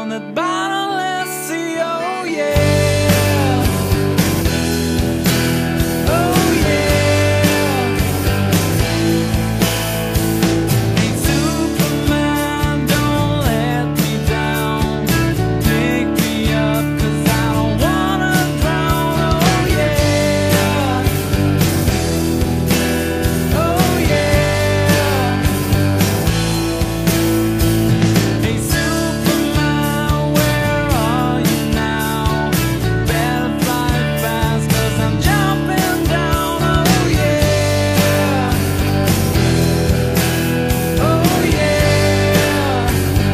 on that bottomless sea. Oh yeah, oh yeah. Hey Superman, don't let me down. Pick me up, 'cause I don't wanna drown. Oh yeah, oh yeah. Hey Superman, where are you now? Better fly fast, 'cause I'm jumping down. Oh yeah, oh yeah.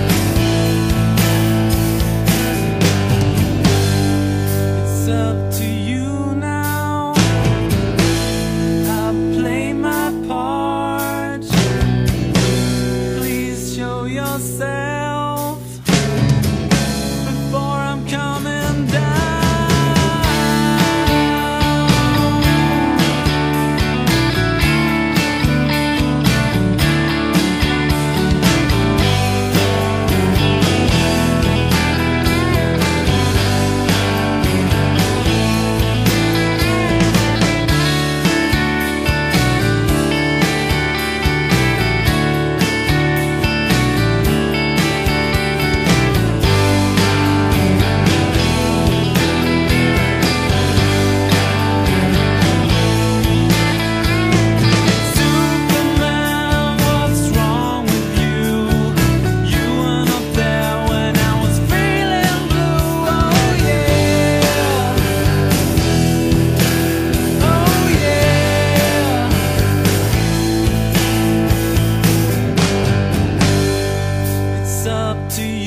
It's up to you now. I'll play my part. Please show yourself before I'm coming down. Superman, what's wrong with you? You weren't up there when I was feeling blue. Oh yeah, oh yeah. It's up to you.